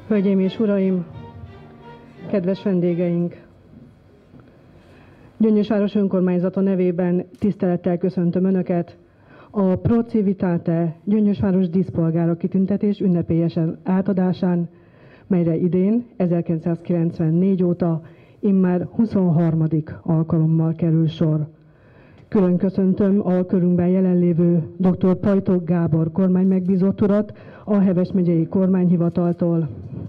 Hölgyeim és uraim, kedves vendégeink! Gyöngyösváros önkormányzata nevében tisztelettel köszöntöm Önöket a Pro Civitate Gyöngyösváros díszpolgára kitüntetés ünnepélyesen átadásán, melyre idén 1994 óta immár 23. alkalommal kerül sor. Külön köszöntöm a körünkben jelenlévő dr. Pajtok Gábor kormánymegbízott urat a Heves megyei kormányhivataltól,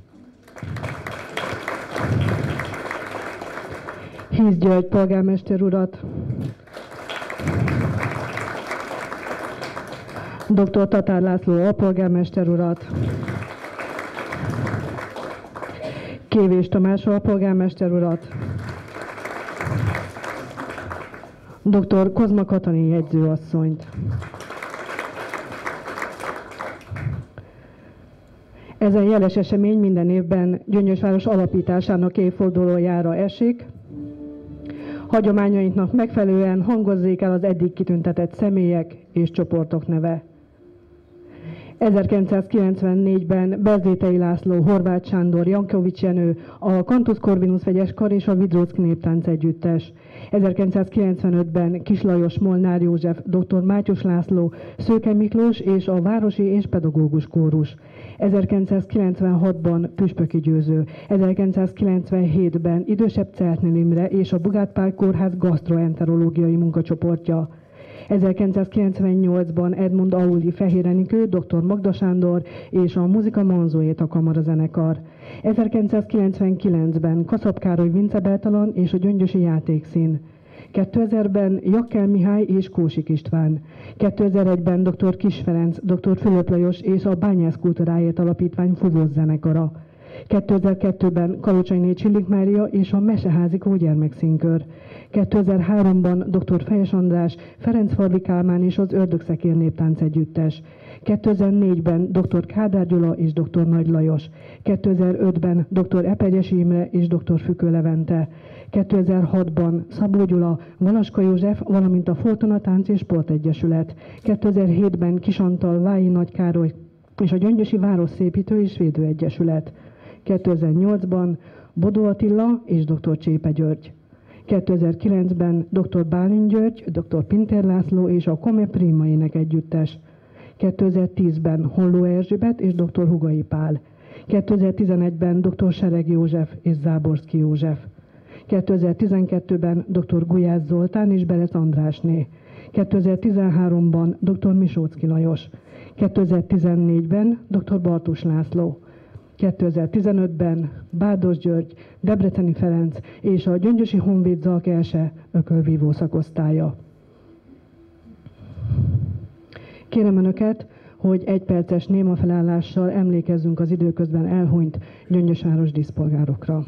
Hisz György polgármester urat, dr. Tatár László alpolgármester urat, Kévés Tamás alpolgármester urat, dr. Kozma Katalin jegyzőasszonyt. Ezen jeles esemény minden évben Gyöngyösváros alapításának évfordulójára esik. Hagyományainknak megfelelően hangozzék el az eddig kitüntetett személyek és csoportok neve. 1994-ben Berzétei László, Horváth Sándor, Jankovics Jenő, a Cantus Corvinus vegyes kar és a Vidróczki néptánc együttes. 1995-ben Kis Lajos, Molnár József, dr. Mátyus László, Szőke Miklós és a Városi és Pedagógus Kórus. 1996-ban Püspöki Győző, 1997-ben Idősebb Celtner Imre és a Bugát Pál Kórház gasztroenterológiai munkacsoportja. 1998-ban Edmund Auli Fehér Enikő, dr. Magda Sándor és a Muzika Manzóéta kamarazenekar. 1999-ben Kaszab Károly Vince Bertalan és a Gyöngyösi Játékszín. 2000-ben Jakkel Mihály és Kósik István. 2001-ben dr. Kis Ferenc, dr. Fülöp Lajos és a Bányász Kultúráért Alapítvány fuvosz zenekara. 2002-ben Kalocsainé Csillik Mária és a Meseházikó gyermekszínkör. 2003-ban dr. Fejes András, Ferencfarbi Kálmán és az Ördögszekér néptánc együttes. 2004-ben dr. Kádár Gyula és dr. Nagy Lajos. 2005-ben dr. Eperjesi Imre és dr. Fükő Levente. 2006-ban Szabó Gyula, Valaska József, valamint a Fortuna Tánc és Sportegyesület. 2007-ben Kis Antal, Vályi Nagy Károly és a Gyöngyösi Városszépítő és Védő Egyesület. 2008-ban Bodó Attila és dr. Csépe György. 2009-ben dr. Bálint György, dr. Pintér László és a Kome Prima ének együttes. 2010-ben Holló Erzsébet és dr. Hugai Pál. 2011-ben dr. Sereg József és Záborszki József. 2012-ben dr. Gulyás Zoltán és Berez Andrásné. 2013-ban dr. Misóczki Lajos. 2014-ben dr. Bartus László. 2015-ben Bárdos György, Debreceni Ferenc és a Gyöngyösi Honvéd Zalkelse ökölvívó szakosztálya. Kérem Önöket, hogy egy perces néma felállással emlékezzünk az időközben elhunyt gyöngyösváros díszpolgárokra.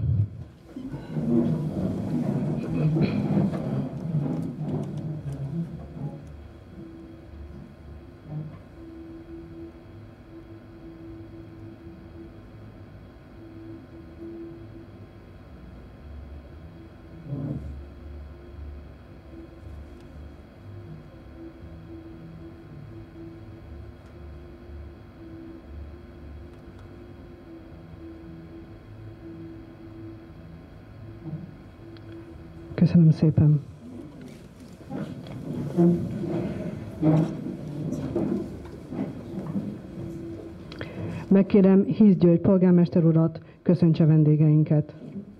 Köszönöm szépen. Megkérem Hisz György polgármester urat, köszöntse vendégeinket.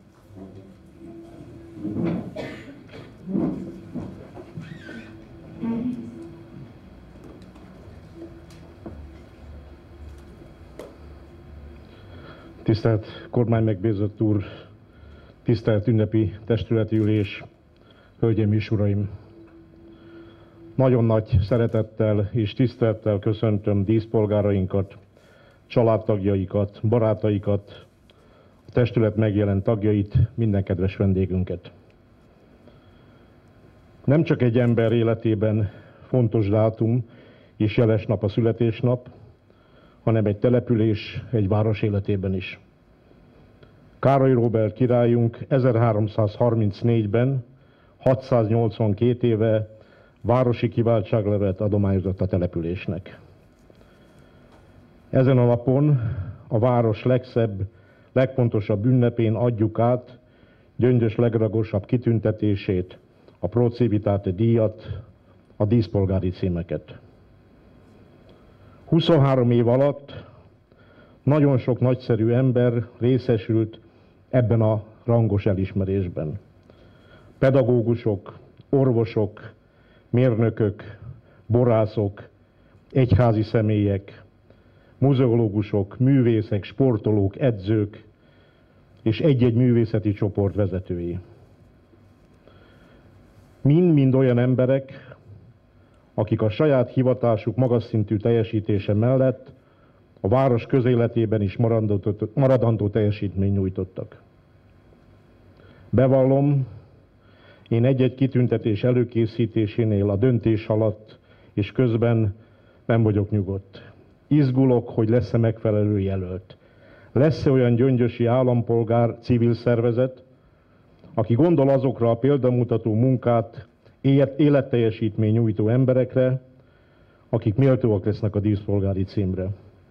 Tisztelt kormánymegbízott úr, tisztelt ünnepi testületi ülés, hölgyeim és uraim! Nagyon nagy szeretettel és tisztelettel köszöntöm díszpolgárainkat, családtagjaikat, barátaikat, a testület megjelent tagjait, minden kedves vendégünket. Nem csak egy ember életében fontos dátum és jeles nap a születésnap, hanem egy település, egy város életében is. Károly Róbert királyunk 1334-ben, 682 éve városi kiváltságlevet adományozott a településnek. Ezen a napon a város legszebb legfontosabb ünnepén adjuk át Gyöngyös legragosabb kitüntetését, a Pro Civitate díjat, a díszpolgári címeket. 23 év alatt nagyon sok nagyszerű ember részesült ebben a rangos elismerésben. Pedagógusok, orvosok, mérnökök, borászok, egyházi személyek, muzeológusok, művészek, sportolók, edzők és egy-egy művészeti csoport vezetői. Mind-mind olyan emberek, akik a saját hivatásuk magas szintű teljesítése mellett a város közéletében is maradandó teljesítményt nyújtottak. Bevallom, én egy-egy kitüntetés előkészítésénél a döntés alatt és közben nem vagyok nyugodt. Izgulok, hogy lesz-e megfelelő jelölt. Lesz-e olyan gyöngyösi állampolgár, civil szervezet, aki gondol azokra a példamutató munkát, életteljesítmény nyújtó emberekre, akik méltóak lesznek a díszpolgári címre.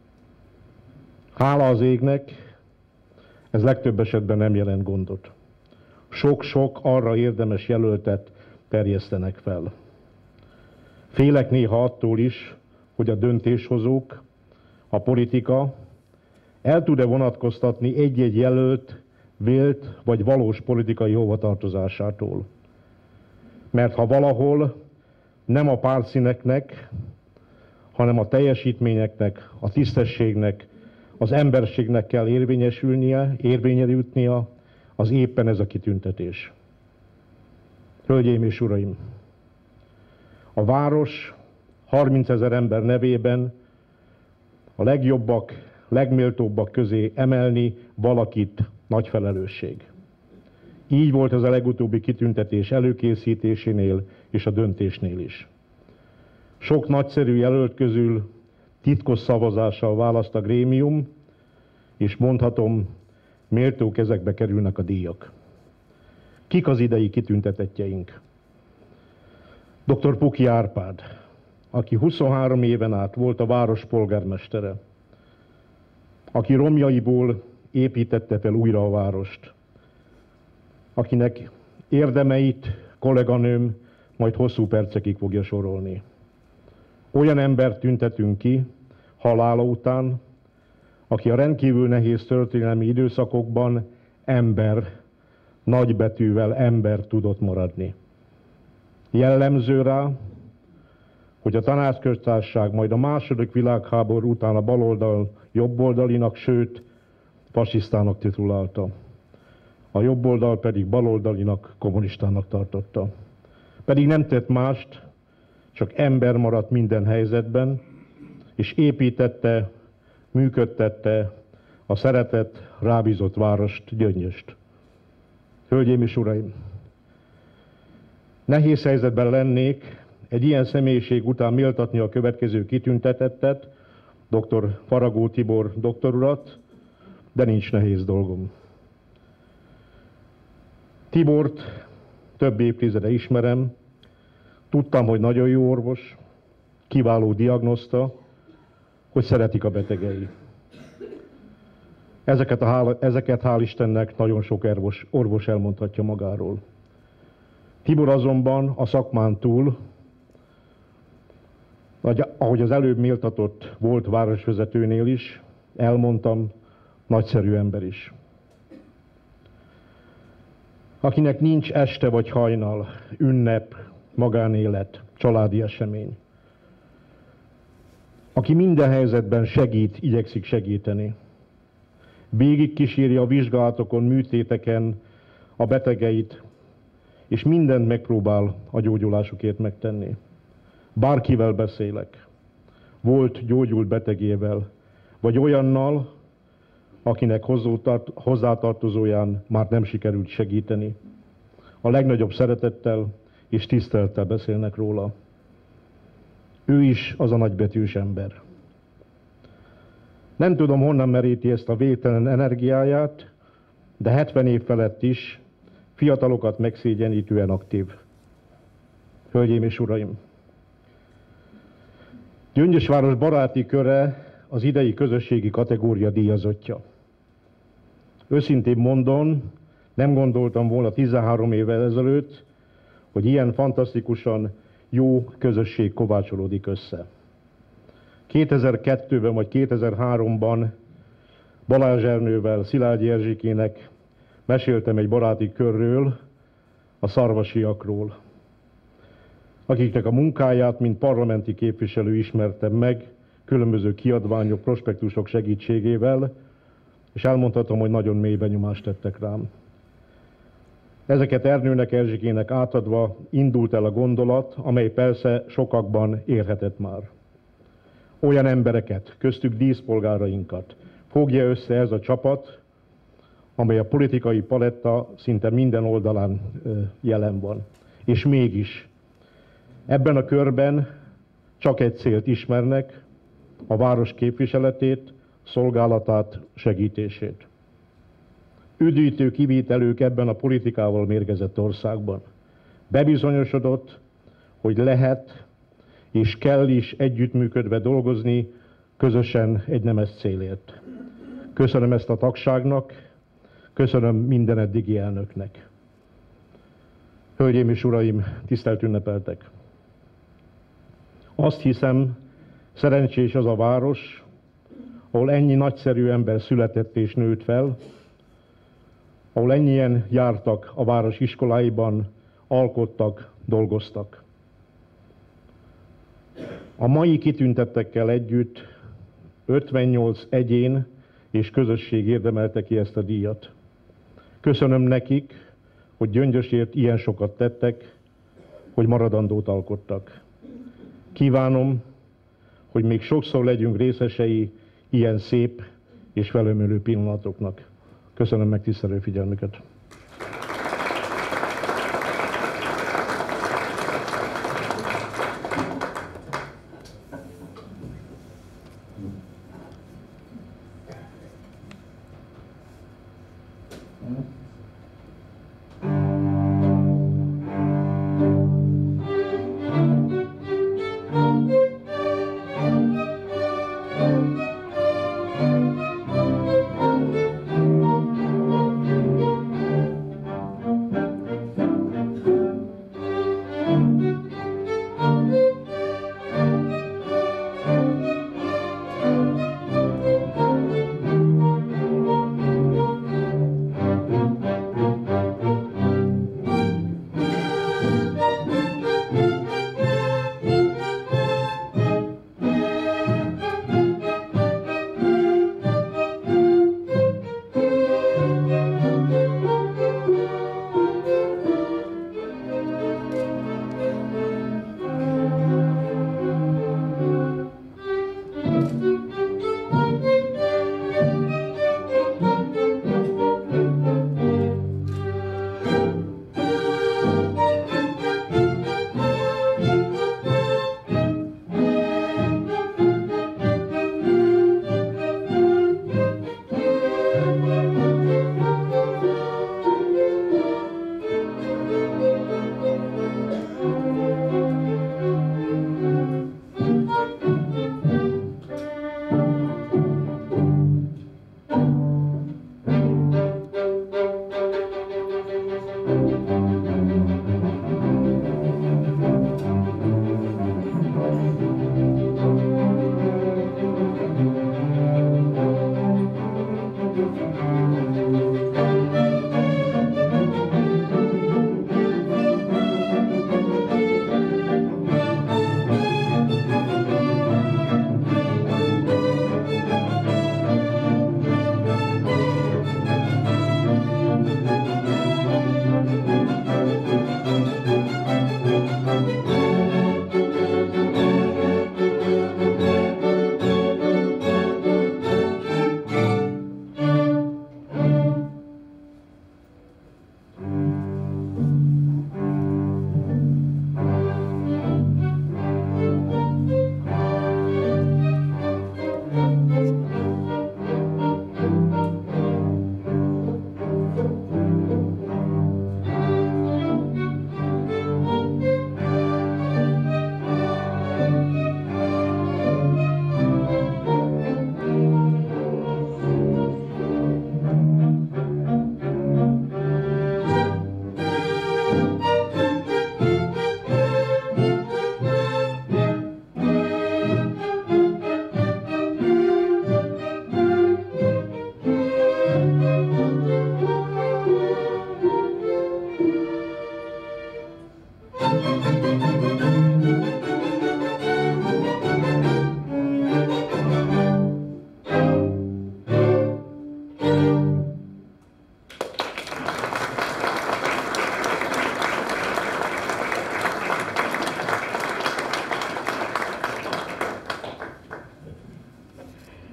Hála az égnek, ez legtöbb esetben nem jelent gondot. Sok-sok arra érdemes jelöltet terjesztenek fel. Félek néha attól is, hogy a döntéshozók, a politika el tud-e vonatkoztatni egy-egy jelölt vélt vagy valós politikai hovatartozásától. Mert ha valahol nem a pártszíneknek, hanem a teljesítményeknek, a tisztességnek, az emberségnek kell érvényre jutnia, az éppen ez a kitüntetés. Hölgyeim és uraim! A város 30 000 ember nevében a legjobbak, legméltóbbak közé emelni valakit nagy felelősség. Így volt ez a legutóbbi kitüntetés előkészítésénél és a döntésnél is. Sok nagyszerű jelölt közül titkos szavazással választ a grémium, és mondhatom, méltó kezekbe kerülnek a díjak. Kik az idei kitüntetettjeink? Dr. Puky Árpád, aki 23 éven át volt a város polgármestere, aki romjaiból építette fel újra a várost, akinek érdemeit kolléganőm majd hosszú percekig fogja sorolni. Olyan embert tüntetünk ki halála után, aki a rendkívül nehéz történelmi időszakokban ember, nagybetűvel ember tudott maradni. Jellemző rá, hogy a Tanácsköztársaság majd a második világháború után a baloldal jobboldalinak, sőt, fasisztának titulálta. A jobboldal pedig baloldalinak, kommunistának tartotta. Pedig nem tett mást, csak ember maradt minden helyzetben, és építette, működtette a szeretett, rábízott várost, Gyöngyöst. Hölgyeim és uraim! Nehéz helyzetben lennék egy ilyen személyiség után méltatni a következő kitüntetettet, dr. Faragó Tibor doktorurat, de nincs nehéz dolgom. Tibort több évtizede ismerem, tudtam, hogy nagyon jó orvos, kiváló diagnoszta, hogy szeretik a betegei. Ezeket hál' Istennek nagyon sok orvos elmondhatja magáról. Tibor azonban a szakmán túl, ahogy az előbb méltatott volt városvezetőnél is, elmondtam, nagyszerű ember is. Akinek nincs este vagy hajnal, ünnep, magánélet, családi esemény. Aki minden helyzetben segít, igyekszik segíteni. Végig kíséri a vizsgálatokon, műtéteken a betegeit, és mindent megpróbál a gyógyulásukért megtenni. Bárkivel beszélek, volt gyógyult betegével, vagy olyannal, akinek hozzátartozóján már nem sikerült segíteni. A legnagyobb szeretettel és tisztelettel beszélnek róla. Ő is az a nagybetűs ember. Nem tudom, honnan meríti ezt a végtelen energiáját, de 70 év felett is fiatalokat megszégyenítően aktív. Hölgyeim és uraim! Gyöngyösváros baráti köre az idei közösségi kategória díjazottja. Őszintén mondom, nem gondoltam volna 13 évvel ezelőtt, hogy ilyen fantasztikusan jó közösség kovácsolódik össze. 2002-ben vagy 2003-ban Balázs Ernővel, Szilágyi Erzsikének meséltem egy baráti körről, a szarvasiakról, akiknek a munkáját, mint parlamenti képviselő ismertem meg, különböző kiadványok, prospektusok segítségével, és elmondhatom, hogy nagyon mély benyomást tettek rám. Ezeket Ernőnek, Erzsikének átadva indult el a gondolat, amely persze sokakban érhetett már. Olyan embereket, köztük díszpolgárainkat fogja össze ez a csapat, amely a politikai paletta szinte minden oldalán jelen van. És mégis ebben a körben csak egy célt ismernek, a város képviseletét, szolgálatát, segítését. Üdítő kivételők ebben a politikával mérgezett országban. Bebizonyosodott, hogy lehet és kell is együttműködve dolgozni közösen egy nemes célért. Köszönöm ezt a tagságnak, köszönöm minden eddigi elnöknek. Hölgyeim és uraim, tisztelt ünnepeltek! Azt hiszem, szerencsés az a város, ahol ennyi nagyszerű ember született és nőtt fel, ahol ennyien jártak a város iskoláiban, alkottak, dolgoztak. A mai kitüntettekkel együtt 58 egyén és közösség érdemelte ki ezt a díjat. Köszönöm nekik, hogy Gyöngyösért ilyen sokat tettek, hogy maradandót alkottak. Kívánom, hogy még sokszor legyünk részesei ilyen szép és felömölő pillanatoknak. Köszönöm megtisztelő figyelmüket.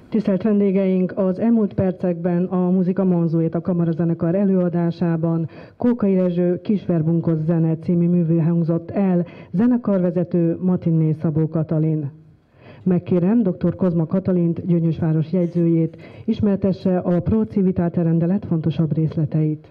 Tisztelt vendégeink, az elmúlt percekben a Muzika Manzóét a kamarazenekar előadásában Kókai Rezső Kisverbunkos zene című művű hangzott el, zenekarvezető Matinné Szabó Katalin. Megkérem dr. Kozma Katalint, Gyöngyösváros jegyzőjét, ismertesse a Pro Civitate rendelet fontosabb részleteit.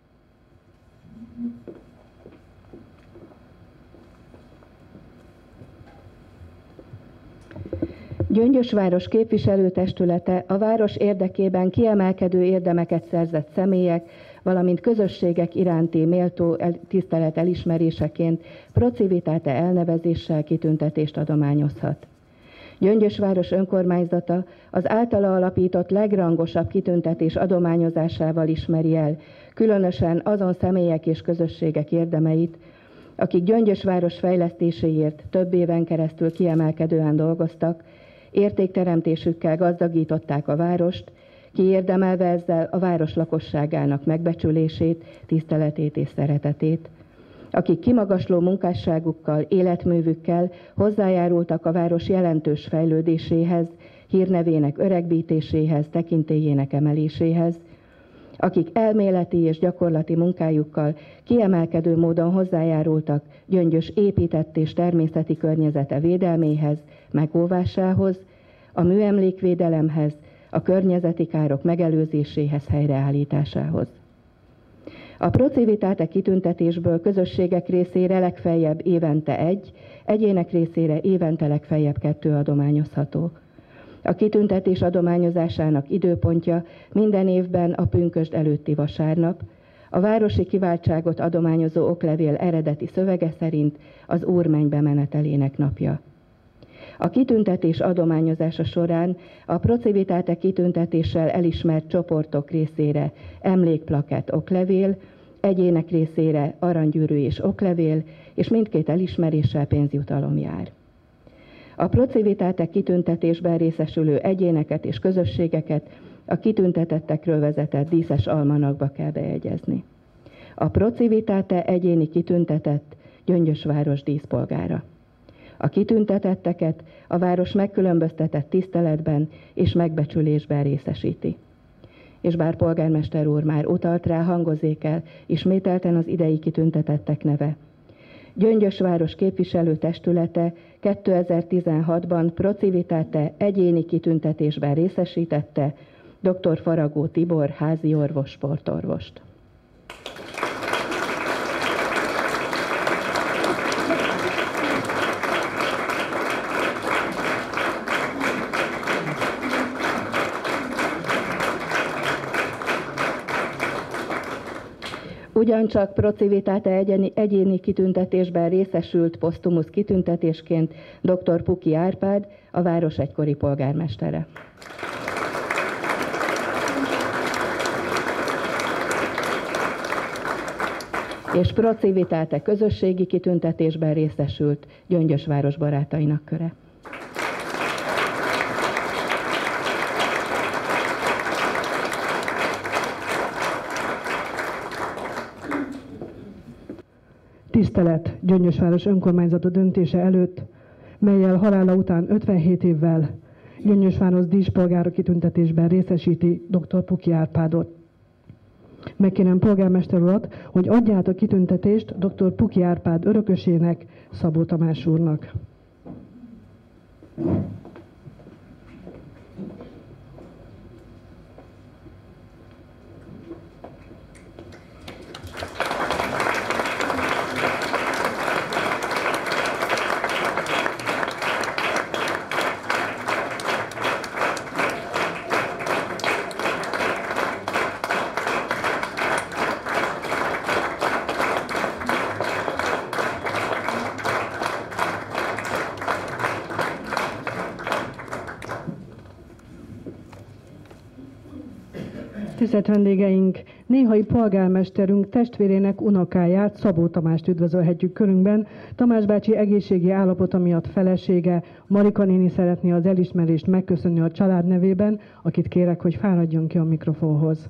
Gyöngyösváros képviselőtestülete a város érdekében kiemelkedő érdemeket szerzett személyek, valamint közösségek iránti méltó tisztelet elismeréseként Pro Civitate elnevezéssel kitüntetést adományozhat. Gyöngyösváros önkormányzata az általa alapított legrangosabb kitüntetés adományozásával ismeri el, különösen azon személyek és közösségek érdemeit, akik Gyöngyösváros fejlesztéséért több éven keresztül kiemelkedően dolgoztak, értékteremtésükkel gazdagították a várost, kiérdemelve ezzel a város lakosságának megbecsülését, tiszteletét és szeretetét, akik kimagasló munkásságukkal, életművükkel hozzájárultak a város jelentős fejlődéséhez, hírnevének öregbítéséhez, tekintélyének emeléséhez, akik elméleti és gyakorlati munkájukkal kiemelkedő módon hozzájárultak Gyöngyös épített és természeti környezete védelméhez, megóvásához, a műemlékvédelemhez, a környezeti károk megelőzéséhez, helyreállításához. A Pro Civitate kitüntetésből közösségek részére legfeljebb évente 1, egyének részére évente legfeljebb 2 adományozható. A kitüntetés adományozásának időpontja minden évben a pünkösd előtti vasárnap, a városi kiváltságot adományozó oklevél eredeti szövege szerint az Úrmennybe menetelének napja. A kitüntetés adományozása során a Pro Civitate kitüntetéssel elismert csoportok részére emlékplakett oklevél, egyének részére aranygyűrű és oklevél, és mindkét elismeréssel pénzjutalom jár. A Pro Civitate kitüntetésben részesülő egyéneket és közösségeket a kitüntetettekről vezetett díszes almanakba kell bejegyezni. A Pro Civitate egyéni kitüntetett Gyöngyösváros díszpolgára. A kitüntetetteket a város megkülönböztetett tiszteletben és megbecsülésben részesíti. És bár polgármester úr már utalt rá, hangozzék el ismételten az idei kitüntetettek neve. Gyöngyösváros képviselőtestülete 2016-ban Pro Civitate egyéni kitüntetésben részesítette dr. Faragó Tibor házi orvos, sportorvost. Ugyancsak Pro Civitate egyéni kitüntetésben részesült posztumusz kitüntetésként dr. Puki Árpád, a város egykori polgármestere. És Pro Civitate közösségi kitüntetésben részesült Gyöngyösváros barátainak köre. Tisztelet Gyöngyösváros önkormányzata döntése előtt, mellyel halála után 57 évvel Gyöngyösváros díszpolgára kitüntetésben részesíti dr. Puki Árpádot. Megkérem polgármester urat, hogy adja át a kitüntetést dr. Puki Árpád örökösének, Szabó Tamás úrnak. Tisztelt vendégeink, néhai polgármesterünk testvérének unokáját, Szabó Tamást üdvözölhetjük körünkben. Tamás bácsi egészségi állapota miatt felesége, Marika néni szeretné az elismerést megköszönni a család nevében, akit kérek, hogy fáradjon ki a mikrofonhoz.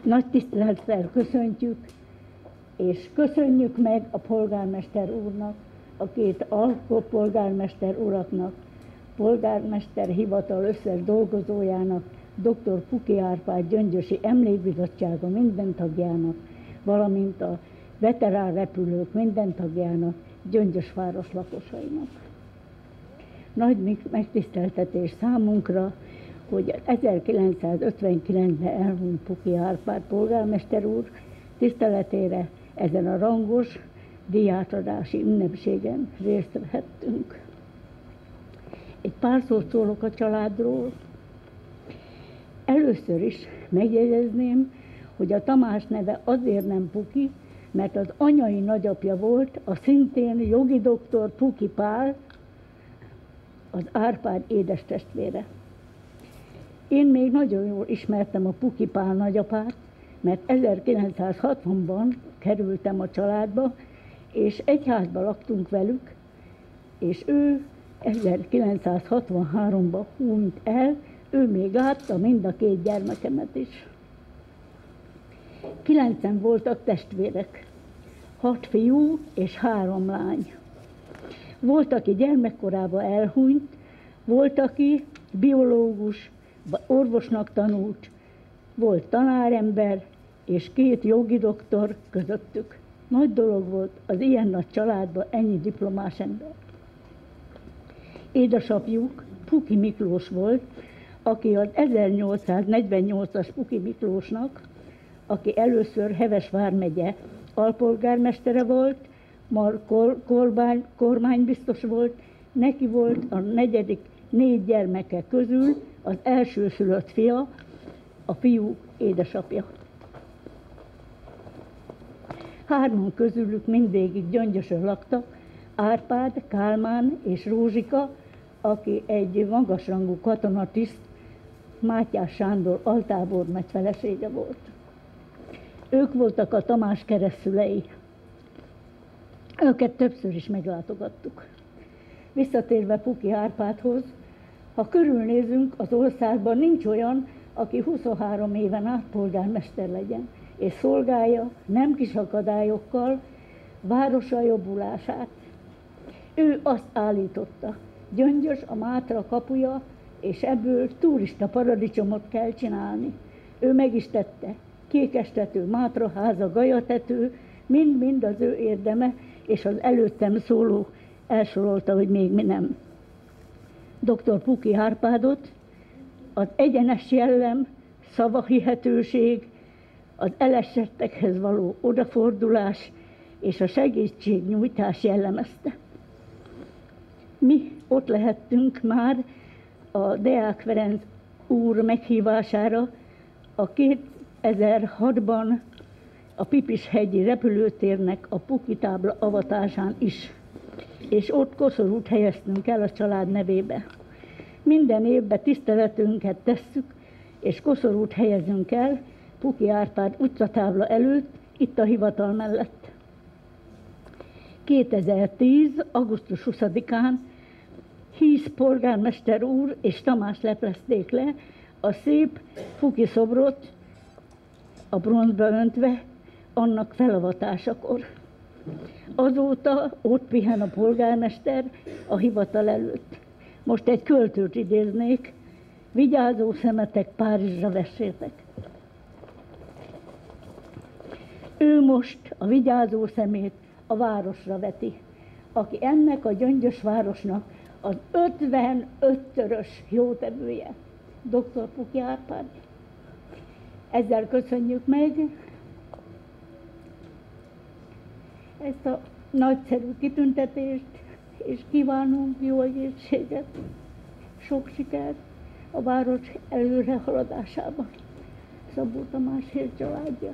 Nagy tisztelettel köszöntjük, és köszönjük meg a polgármester úrnak, a két alpolgármester uraknak, polgármester hivatal összes dolgozójának, dr. Puki Árpád Gyöngyösi Emlékbizottsága minden tagjának, valamint a veterán repülők minden tagjának, Gyöngyös város lakosainak. Nagy megtiszteltetés számunkra, hogy 1959-ben elhunyt Puki Árpád polgármester úr tiszteletére ezen a rangos díjátadási ünnepségen részt vehettünk. Egy pár szót szólok a családról. Először is megjegyezném, hogy a Tamás neve azért nem Puki, mert az anyai nagyapja volt a szintén jogi doktor Puki Pál, az Árpád édestestvére. Én még nagyon jól ismertem a Puki Pál nagyapát, mert 1960-ban kerültem a családba, és egy házba laktunk velük, és ő 1963-ban hunyt el, ő még látta mind a két gyermekemet is. 9-en voltak testvérek, 6 fiú és 3 lány. Volt, aki gyermekkorában elhunyt, volt, aki biológus, orvosnak tanult, volt tanárember és 2 jogi doktor közöttük. Nagy dolog volt az ilyen nagy családban ennyi diplomás ember. Édesapjuk Puki Miklós volt, aki az 1848-as Puki Miklósnak, aki először Heves vármegye alpolgármestere volt, majd kormánybiztos volt, neki volt a 4 gyermeke közül az elsőszülött fia, a fiú édesapja. 3 közülük mindvégig Gyöngyösön laktak, Árpád, Kálmán és Rózsika, aki egy magasrangú katonatiszt, Mátyás Sándor altábornagy felesége volt. Ők voltak a Tamás keresztszülei. Őket többször is meglátogattuk. Visszatérve Puki Árpádhoz, ha körülnézünk, az országban nincs olyan, aki 23 éven át polgármester legyen, és szolgálja nem kis akadályokkal városa jobbulását. Ő azt állította, Gyöngyös a Mátra kapuja, és ebből turista paradicsomot kell csinálni. Ő meg is tette. Kékestető, Mátraháza, Galyatető, mind-mind az ő érdeme, és az előttem szóló elsorolta, hogy még mi nem. Dr. Puki Árpádot az egyenes jellem, szavahihetőség, az elesettekhez való odafordulás és a segítségnyújtás jellemezte. Mi ott lehettünk már a Deák Ferenc úr meghívására a 2006-ban a Pipishegyi repülőtérnek a Puki tábla avatásán is, és ott koszorút helyeztünk el a család nevébe. Minden évben tiszteletünket tesszük, és koszorút helyezünk el Puki Árpád utcatábla előtt, itt a hivatal mellett. 2010. augusztus 20-án Hisz polgármester úr és Tamás leplezték le a szép Puki szobrot, a bronzba öntve, annak felavatásakor. Azóta ott pihen a polgármester a hivatal előtt. Most egy költőt idéznék, vigyázó szemetek Párizsra vessétek. Ő most a vigyázó szemét a városra veti, aki ennek a Gyöngyös városnak az 55-szörös jótevője, dr. Puki Árpád. Ezzel köszönjük meg ezt a nagyszerű kitüntetést, és kívánunk jó egészséget, sok sikert a város előre haladásában. Szabó Tamás és családja.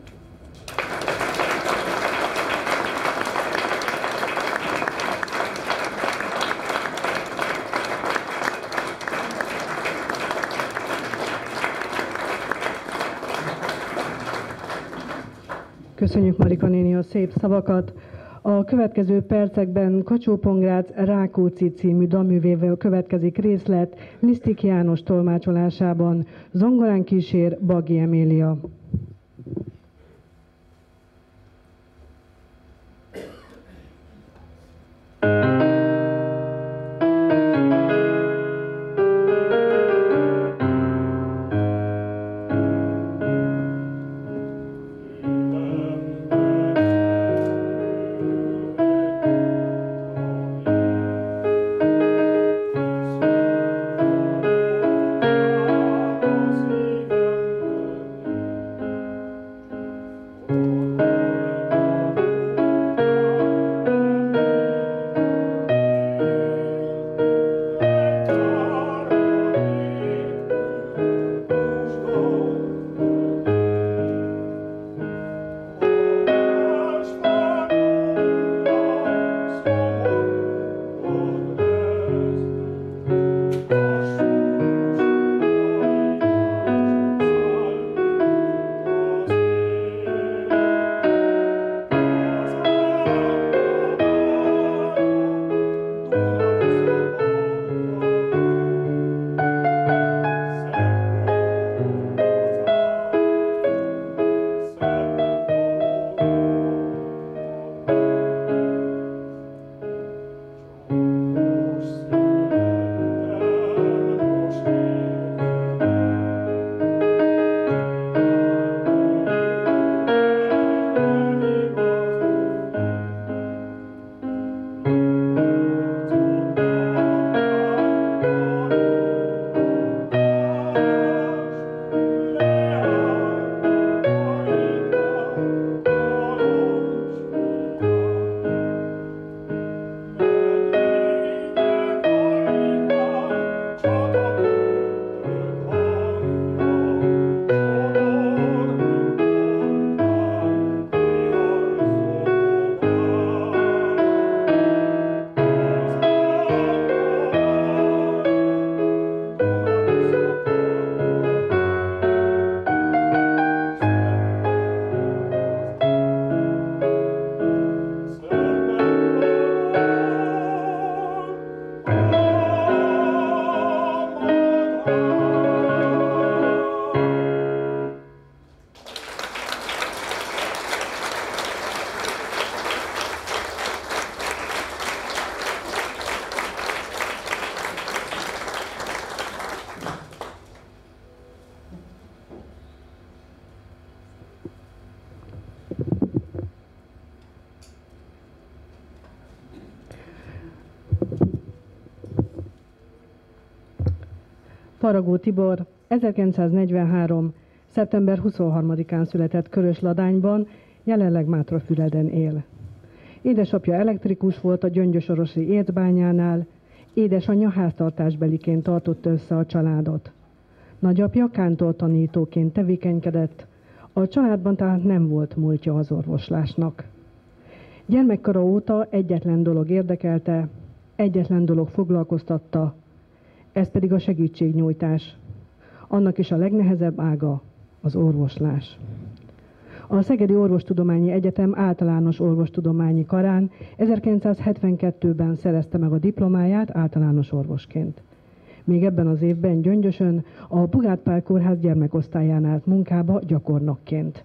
Köszönjük Marika néni a szép szavakat. A következő percekben Kacsó-Pongrác Rákóczi című dalművével következik részlet Lisztik János tolmácsolásában. Zongorán kísér Baggi Emília. Faragó Tibor 1943. szeptember 23-án született Körösladányban, jelenleg Mátrafüleden él. Édesapja elektrikus volt a gyöngyösorosi ércbányánál, édesanyja háztartásbeliként tartotta össze a családot. Nagyapja kántortanítóként tevékenykedett, a családban tehát nem volt múltja az orvoslásnak. Gyermekkora óta egyetlen dolog érdekelte, egyetlen dolog foglalkoztatta, ez pedig a segítségnyújtás. Annak is a legnehezebb ága az orvoslás. A Szegedi Orvostudományi Egyetem általános orvostudományi karán 1972-ben szerezte meg a diplomáját általános orvosként. Még ebben az évben Gyöngyösön a Bugát Pál Kórház gyermekosztályán állt munkába gyakornokként.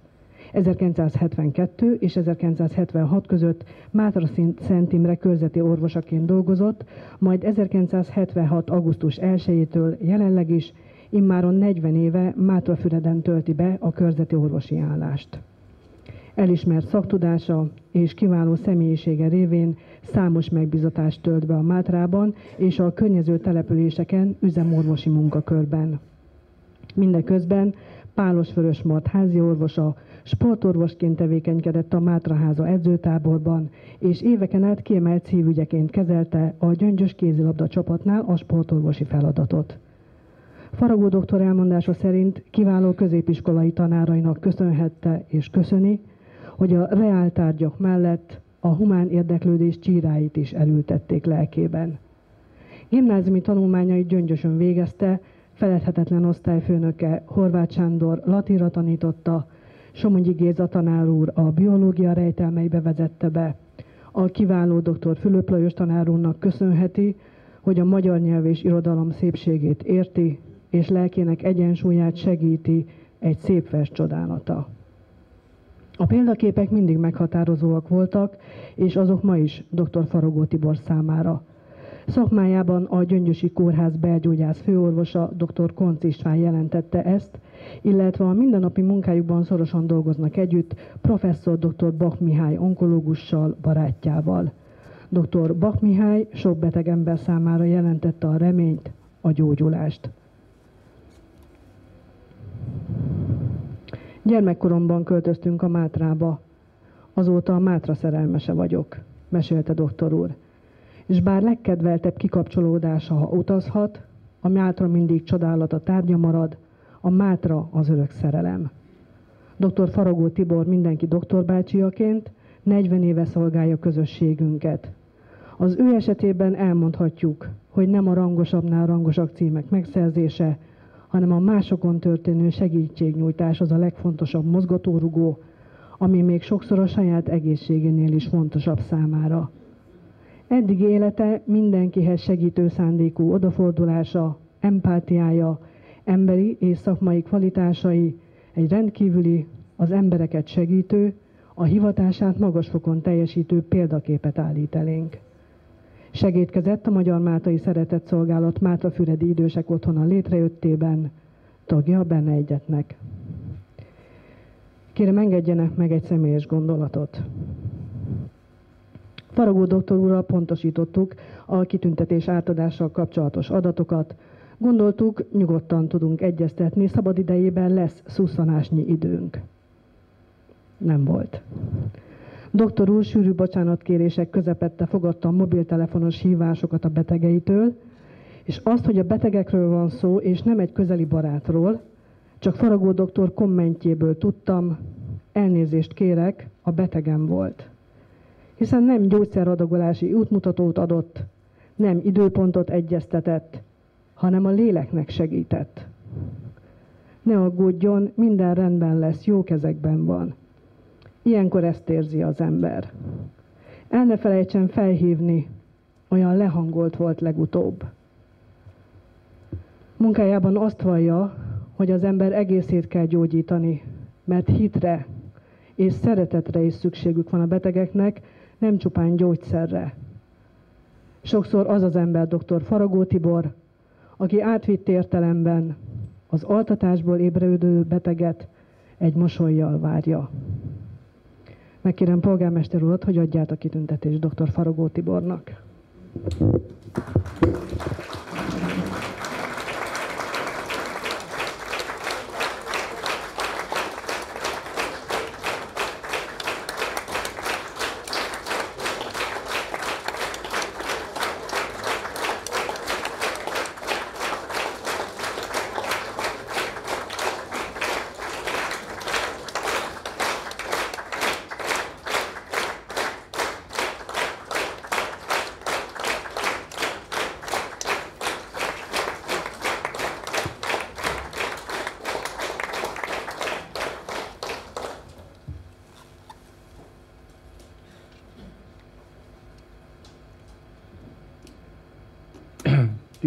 1972 és 1976 között Mátra-Szent Imre körzeti orvosaként dolgozott, majd 1976. augusztus 1-től jelenleg is, immáron 40 éve Mátrafüreden tölti be a körzeti orvosi állást. Elismert szaktudása és kiváló személyisége révén számos megbízatást tölt be a Mátrában és a környező településeken üzemorvosi munkakörben. Mindeközben Pálos Vörösmart házi orvosa, sportorvosként tevékenykedett a Mátraháza edzőtáborban, és éveken át kiemelt szívügyeként kezelte a Gyöngyös kézilabda csapatnál a sportorvosi feladatot. Faragó doktor elmondása szerint kiváló középiskolai tanárainak köszönhette és köszöni, hogy a reáltárgyak mellett a humán érdeklődés csíráit is elültették lelkében. Gimnáziumi tanulmányait Gyöngyösön végezte, feledhetetlen osztályfőnöke Horváth Sándor latinra tanította, Somogyi Géza tanár úr a biológia rejtelmeibe vezette be. A kiváló dr. Fülöp Lajos tanár úrnak köszönheti, hogy a magyar nyelv és irodalom szépségét érti, és lelkének egyensúlyát segíti egy szép vers csodálata. A példaképek mindig meghatározóak voltak, és azok ma is dr. Faragó Tibor számára. Szakmájában a Gyöngyösi Kórház belgyógyász főorvosa dr. Koncz István jelentette ezt, illetve a mindennapi munkájukban szorosan dolgoznak együtt professzor dr. Bach Mihály onkológussal, barátjával. Dr. Bach Mihály sok beteg ember számára jelentette a reményt, a gyógyulást. Gyermekkoromban költöztünk a Mátrába. Azóta a Mátra szerelmese vagyok, mesélte doktor úr. És bár legkedveltebb kikapcsolódása, ha utazhat, a Mátra mindig csodálata tárgya marad, a Mátra az örök szerelem. Dr. Faragó Tibor mindenki doktorbácsiaként 40 éve szolgálja közösségünket. Az ő esetében elmondhatjuk, hogy nem a rangosabbnál rangosabb címek megszerzése, hanem a másokon történő segítségnyújtás az a legfontosabb mozgatórugó, ami még sokszor a saját egészségénél is fontosabb számára. Eddigi élete mindenkihez segítő szándékú odafordulása, empátiája, emberi és szakmai kvalitásai, egy rendkívüli, az embereket segítő, a hivatását magas fokon teljesítő példaképet állít elénk. Segédkezett a Magyar Máltai Szeretetszolgálat Mátrafüredi Idősek Otthona létrejöttében, tagja a Benne Egyetnek. Kérem, engedjenek meg egy személyes gondolatot. Faragó doktor úrral pontosítottuk a kitüntetés átadással kapcsolatos adatokat. Gondoltuk, nyugodtan tudunk egyeztetni, szabad idejében lesz szusszanásnyi időnk. Nem volt. Doktor úr sűrű bocsánatkérések közepette fogadta a mobiltelefonos hívásokat a betegeitől, és azt, hogy a betegekről van szó, és nem egy közeli barátról, csak Faragó doktor kommentjéből tudtam, elnézést kérek, a betegem volt. Hiszen nem gyógyszeradagolási útmutatót adott, nem időpontot egyeztetett, hanem a léleknek segített. Ne aggódjon, minden rendben lesz, jó kezekben van. Ilyenkor ezt érzi az ember. El ne felejtsen felhívni, olyan lehangolt volt legutóbb. Munkájában azt vallja, hogy az ember egészét kell gyógyítani, mert hitre és szeretetre is szükségük van a betegeknek, nem csupán gyógyszerre. Sokszor az az ember dr. Faragó Tibor, aki átvitt értelemben az altatásból ébredő beteget egy mosollyal várja. Megkérem polgármester urat, hogy adja át a kitüntetést dr. Faragó Tibornak.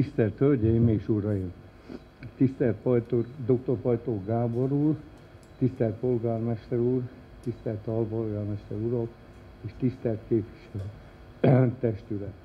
Tisztelt Hölgyeim és Uraim! Tisztelt Dr. Pajtó Gábor úr, tisztelt polgármester úr, tisztelt alpolgármester urak és tisztelt képviselő testület!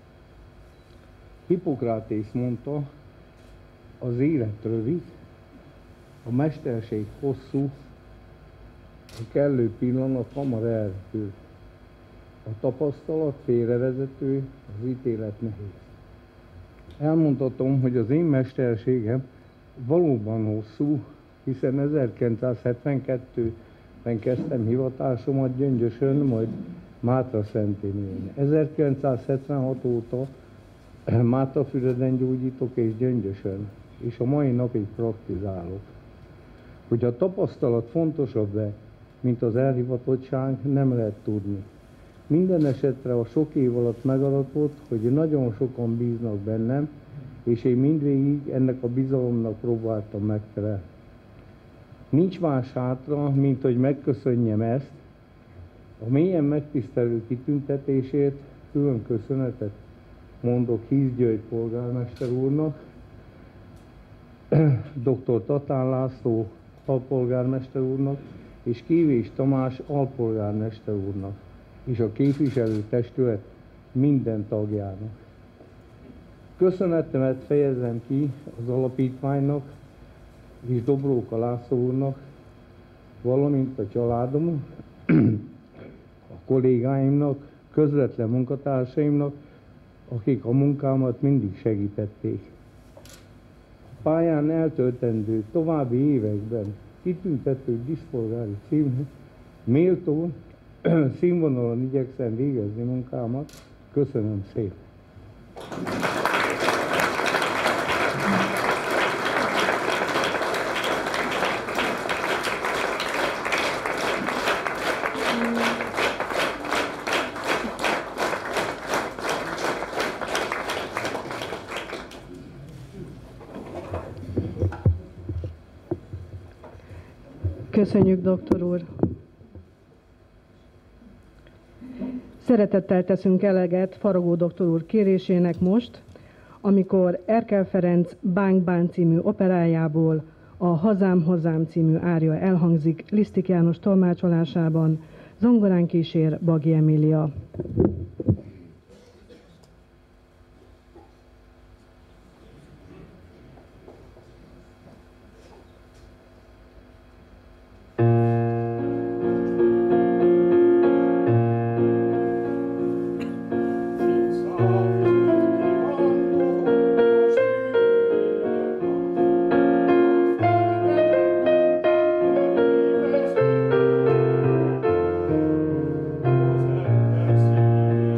Hippokratész mondta, az élet rövid, a mesterség hosszú, a kellő pillanat hamar elrepül. A tapasztalat félrevezető, az ítélet nehéz. Elmondhatom, hogy az én mesterségem valóban hosszú, hiszen 1972-ben kezdtem hivatásomat Gyöngyösön, majd Mátraszentén. 1976 óta Mátrafüreden gyógyítok és Gyöngyösön, és a mai napig praktizálok. Hogy a tapasztalat fontosabb-e, mint az elhivatottság, nem lehet tudni. Minden esetre a sok év alatt megadatott, hogy nagyon sokan bíznak bennem, és én mindvégig ennek a bizalomnak próbáltam megfelelni. Nincs más hátra, mint hogy megköszönjem ezt, a mélyen megtisztelő kitüntetésért külön köszönetet mondok Hisz György polgármester úrnak, dr. Tatán László alpolgármester úrnak, és Kívés Tamás alpolgármester úrnak, és a képviselőtestület minden tagjának. Köszönetemet fejezem ki az alapítványnak és Dobróka László úrnak, valamint a családom, a kollégáimnak, közvetlen munkatársaimnak, akik a munkámat mindig segítették. A pályán eltöltendő további években kitüntető díszpolgári című méltó színvonalon igyekszem végezni munkámat. Köszönöm szépen! Köszönjük, doktor úr! Szeretettel teszünk eleget Faragó doktor úr kérésének most, amikor Erkel Ferenc Bánk Bán című operájából a Hazám, Hazám című árja elhangzik Lisztik János tolmácsolásában, zongorán kísér Bagi Emília. Köszönöm.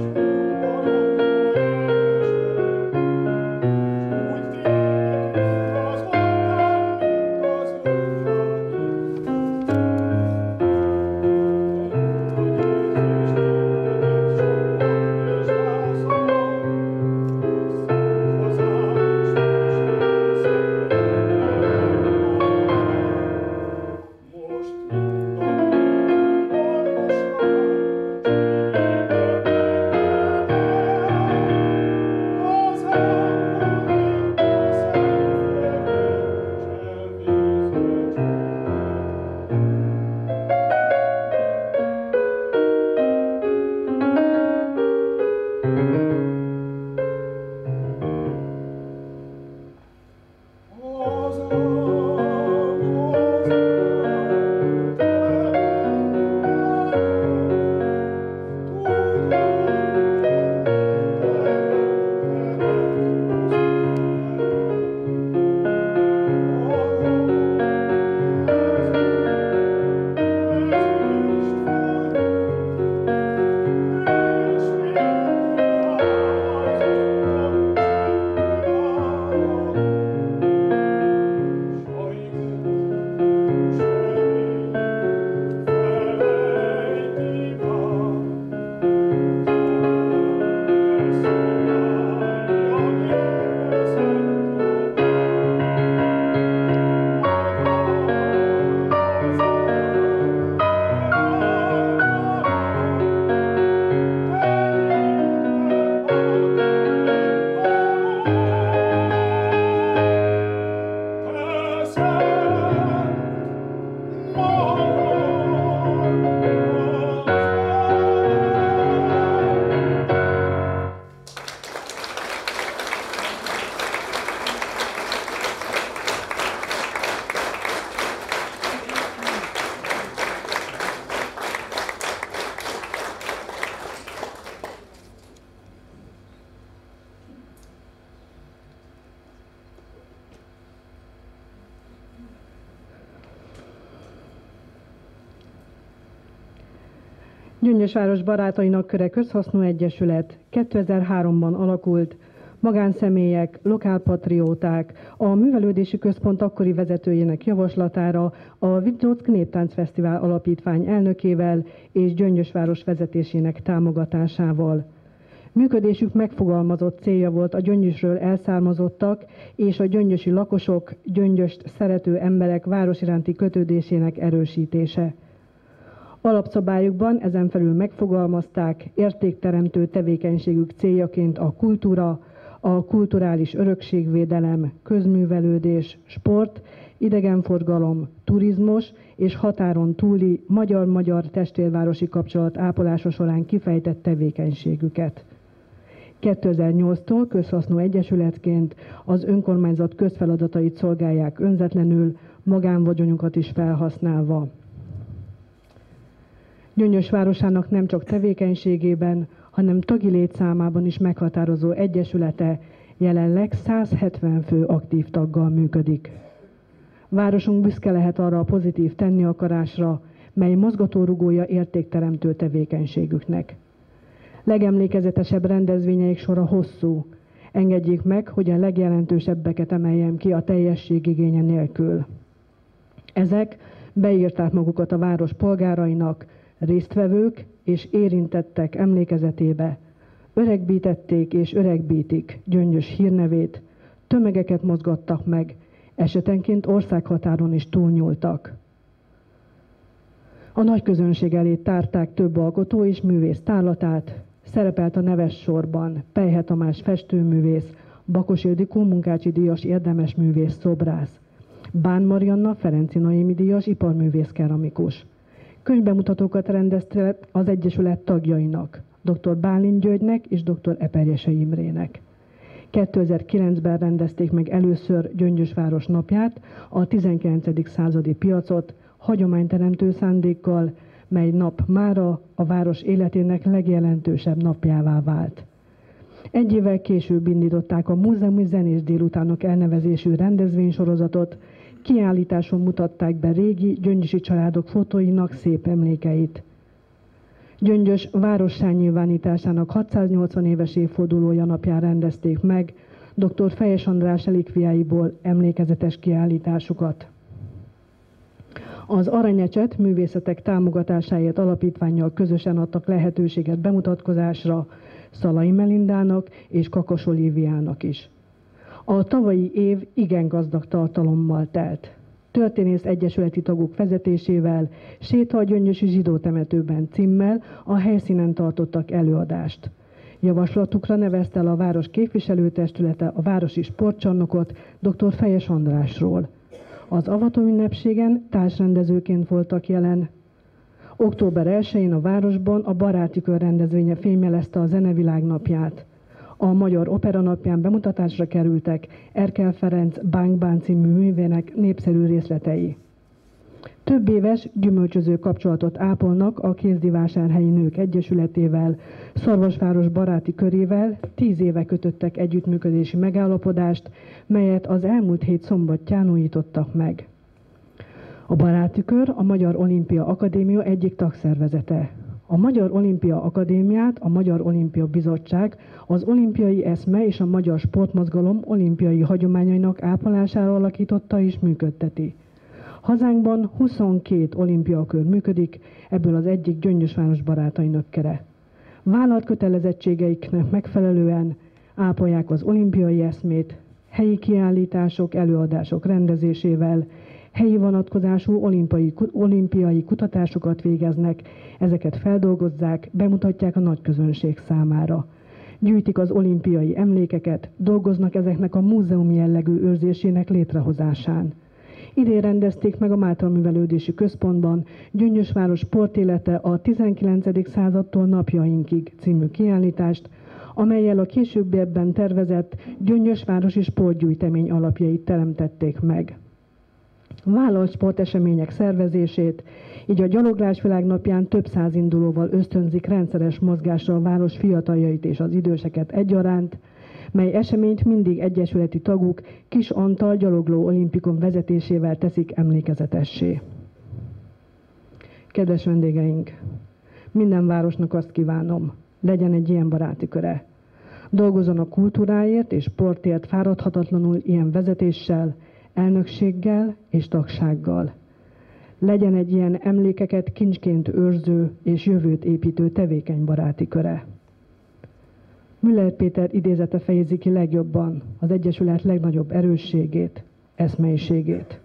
Gyöngyösváros Barátainak Köre Közhasznú Egyesület 2003-ban alakult, magánszemélyek, lokálpatrióták, a Művelődési Központ akkori vezetőjének javaslatára a Vidzock Néptánc Fesztivál Alapítvány elnökével és Gyöngyösváros vezetésének támogatásával. Működésük megfogalmazott célja volt a Gyöngyösről elszármazottak és a gyöngyösi lakosok, Gyöngyöst szerető emberek város iránti kötődésének erősítése. Alapszabályukban ezen felül megfogalmazták értékteremtő tevékenységük céljaként a kultúra, a kulturális örökségvédelem, közművelődés, sport, idegenforgalom, turizmus és határon túli magyar-magyar testvérvárosi kapcsolat ápolása során kifejtett tevékenységüket. 2008-tól közhasznú egyesületként az önkormányzat közfeladatait szolgálják önzetlenül, magánvagyonjukat is felhasználva. Gyöngyösvárosának nem csak tevékenységében, hanem tagi létszámában is meghatározó egyesülete jelenleg 170 fő aktív taggal működik. Városunk büszke lehet arra a pozitív tenni akarásra, mely mozgatórugója értékteremtő tevékenységüknek. Legemlékezetesebb rendezvényeik sora hosszú. Engedjék meg, hogy a legjelentősebbeket emeljem ki a teljesség igénye nélkül. Ezek beírták magukat a város polgárainak, résztvevők és érintettek emlékezetébe, öregbítették és öregbítik Gyöngyös hírnevét, tömegeket mozgattak meg, esetenként országhatáron is túlnyúltak. A nagy közönség elé tárták több alkotó és művész tárlatát, szerepelt a neves sorban Pejhe Tamás festőművész, Bakos Ildikó munkácsi díjas érdemes művész szobrász, Bán Marianna Ferenci Noémi díjas iparművész keramikus. Könyvbemutatókat rendezte az Egyesület tagjainak, dr. Bálint Györgynek és dr. Eperjese Imrének. 2009-ben rendezték meg először Gyöngyösváros napját, a 19. századi piacot, hagyományteremtő szándékkal, mely nap mára a város életének legjelentősebb napjává vált. Egy évvel később indították a Múzeumi Zenés Délutánok elnevezésű rendezvénysorozatot, kiállításon mutatták be régi gyöngyösi családok fotóinak szép emlékeit. Gyöngyös várossá nyilvánításának 680 éves évfordulója napján rendezték meg dr. Fejes András relikviáiból emlékezetes kiállításukat. Az Aranyecset művészetek támogatásáért alapítvánnyal közösen adtak lehetőséget bemutatkozásra Szalai Melindának és Kakas Olíviának is. A tavalyi év igen gazdag tartalommal telt. Történész egyesületi tagok vezetésével Séta a Gyöngyösi zsidó temetőben címmel a helyszínen tartottak előadást. Javaslatukra nevezte el a város képviselőtestülete a városi sportcsarnokot dr. Fejes Andrásról. Az avató ünnepségen társrendezőként voltak jelen. Október 1-én a városban a Baráti Kör rendezvénye fémjelezte a Zenevilág napját. A Magyar Opera napján bemutatásra kerültek Erkel Ferenc Bánk című művének népszerű részletei. Több éves gyümölcsöző kapcsolatot ápolnak a Kézdivásárhelyi Nők Egyesületével, Szarvasváros baráti körével 10 éve kötöttek együttműködési megállapodást, melyet az elmúlt hét szombatján újítottak meg. A Baráti Kör a Magyar Olimpia Akadémia egyik tagszervezete. A Magyar Olimpia Akadémiát a Magyar Olimpia Bizottság az olimpiai eszme és a magyar sportmozgalom olimpiai hagyományainak ápolására alakította és működteti. Hazánkban 22 olimpiakör működik, ebből az egyik Gyöngyösváros Barátainak Köre. Vállalt kötelezettségeiknek megfelelően ápolják az olimpiai eszmét, helyi kiállítások, előadások rendezésével, helyi vonatkozású olimpiai kutatásokat végeznek, ezeket feldolgozzák, bemutatják a nagy közönség számára. Gyűjtik az olimpiai emlékeket, dolgoznak ezeknek a múzeumi jellegű őrzésének létrehozásán. Idén rendezték meg a Mátra Művelődési Központban Gyöngyösváros sportélete a 19. századtól napjainkig című kiállítást, amellyel a későbbiekben tervezett Gyöngyösvárosi sportgyűjtemény alapjait teremtették meg. Vállalt sportesemények szervezését, így a Gyaloglás Világnapján több száz indulóval ösztönzik rendszeres mozgásra a város fiataljait és az időseket egyaránt, mely eseményt mindig egyesületi taguk Kis Antal gyalogló olimpikon vezetésével teszik emlékezetessé. Kedves vendégeink! Minden városnak azt kívánom, legyen egy ilyen baráti köre. Dolgozzon a kultúráért és sportért fáradhatatlanul ilyen vezetéssel, elnökséggel és tagsággal. Legyen egy ilyen emlékeket kincsként őrző és jövőt építő tevékeny baráti köre. Müller Péter idézete fejezi ki legjobban az Egyesület legnagyobb erősségét, eszmeiségét.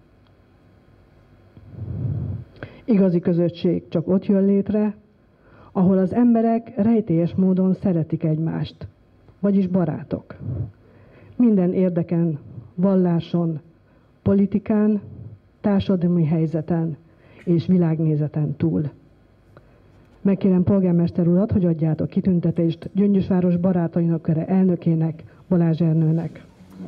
Igazi közösség csak ott jön létre, ahol az emberek rejtélyes módon szeretik egymást, vagyis barátok. Minden érdeken, valláson, politikán, társadalmi helyzeten és világnézeten túl. Megkérem polgármester urat, hogy adjátok kitüntetést Gyöngyösváros barátainak köre elnökének, Balázs Ernőnek.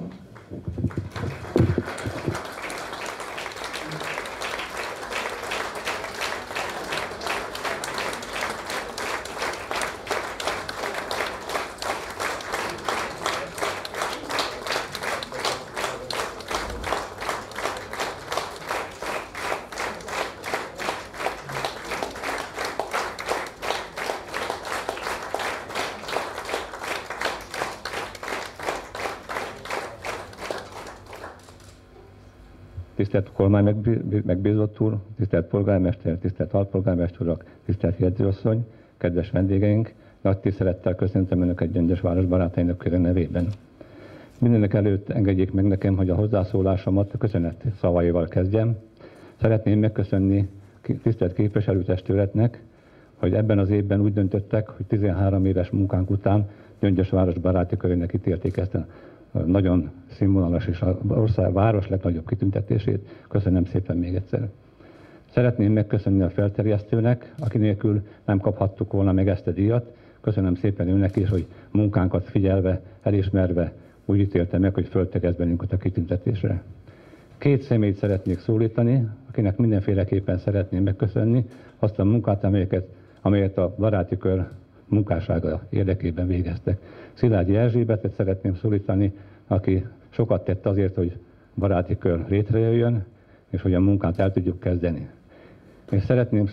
Tisztelt kormány megbízott úr, tisztelt polgármester, tisztelt alpolgármester urak, tisztelt jegyzőasszony, kedves vendégeink, nagy tisztelettel köszöntöm Önöket Gyöngyösváros barátainak köre nevében. Mindenek előtt engedjék meg nekem, hogy a hozzászólásomat a köszönet szavaival kezdjem. Szeretném megköszönni tisztelt képviselőtestületnek, hogy ebben az évben úgy döntöttek, hogy 13 éves munkánk után Gyöngyösváros baráti körének ítélték ezt a nagyon színvonalas és a város legnagyobb kitüntetését. Köszönöm szépen még egyszer. Szeretném megköszönni a felterjesztőnek, aki nélkül nem kaphattuk volna meg ezt a díjat. Köszönöm szépen őnek is, hogy munkánkat figyelve, elismerve úgy ítélte meg, hogy föltegez bennünket a kitüntetésre. Két személyt szeretnék szólítani, akinek mindenféleképpen szeretném megköszönni azt a munkát, amelyet a baráti kör munkássága érdekében végeztek. Szilágyi Erzsébetet szeretném szólítani, aki sokat tett azért, hogy baráti kör létrejöjjön, és hogy a munkát el tudjuk kezdeni. És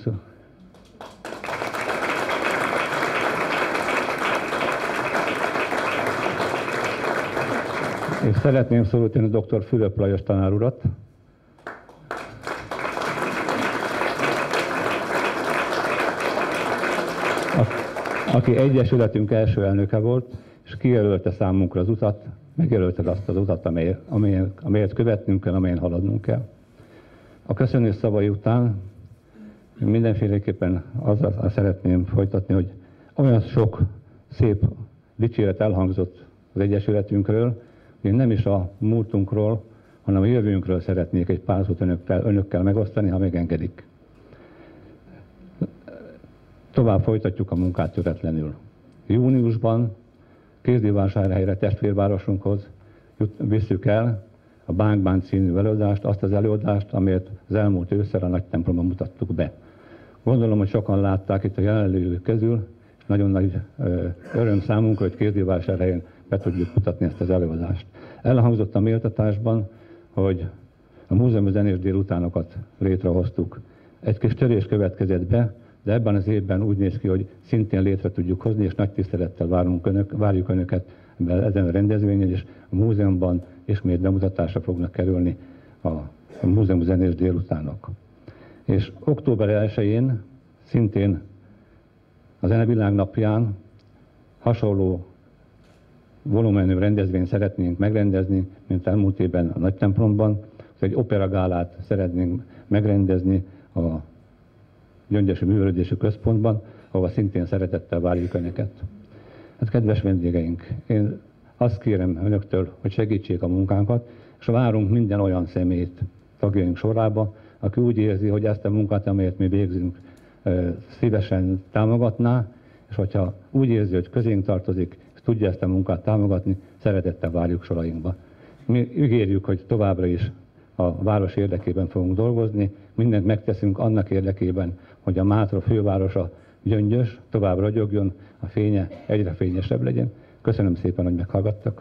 szeretném szólítani dr. Fülöp Lajos tanár urat, aki egyesületünk első elnöke volt, és kijelölte számunkra az utat, megjelölte azt az utat, amelyet követnünk kell, amelyen haladnunk kell. A köszönő szavai után mindenféleképpen azzal szeretném folytatni, hogy olyan sok szép dicséret elhangzott az egyesületünkről, hogy én nem is a múltunkról, hanem a jövőnkről szeretnék egy pár szót önökkel megosztani, ha megengedik. Tovább folytatjuk a munkát töretlenül. Júniusban Kézdivásárhelyre, testvérvárosunkhoz visszük el a Bánk című előadást, azt az előadást, amelyet az elmúlt ősszel a nagy templomban mutattuk be. Gondolom, hogy sokan látták itt a jelenlévők közül, és nagyon nagy öröm számunkra, hogy Kézdivásárhelyen be tudjuk mutatni ezt az előadást. Elhangzott a méltatásban, hogy a múzeumi zenés délutánokat létrehoztuk. Egy kis törés következett be, de ebben az évben úgy néz ki, hogy szintén létre tudjuk hozni, és nagy tisztelettel várjuk Önöket ezen a rendezvényen, és a múzeumban ismét bemutatásra fognak kerülni a múzeumi zenés délutánok. És október 1-én szintén a Zenevilág napján hasonló volumenű rendezvényt szeretnénk megrendezni, mint elmúlt évben a nagy templomban. Egy operagálát szeretnénk megrendezni a Gyöngyösi Művelődési Központban, ahol szintén szeretettel várjuk Önöket. Hát kedves vendégeink, én azt kérem Önöktől, hogy segítsék a munkánkat, és várunk minden olyan személyt tagjaink sorába, aki úgy érzi, hogy ezt a munkát, amelyet mi végzünk, szívesen támogatná, és hogyha úgy érzi, hogy közénk tartozik, és tudja ezt a munkát támogatni, szeretettel várjuk sorainkba. Mi ígérjük, hogy továbbra is a város érdekében fogunk dolgozni, mindent megteszünk annak érdekében, hogy a Mátra fővárosa Gyöngyös tovább ragyogjon, a fénye egyre fényesebb legyen. Köszönöm szépen, hogy meghallgattak.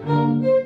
Thank you.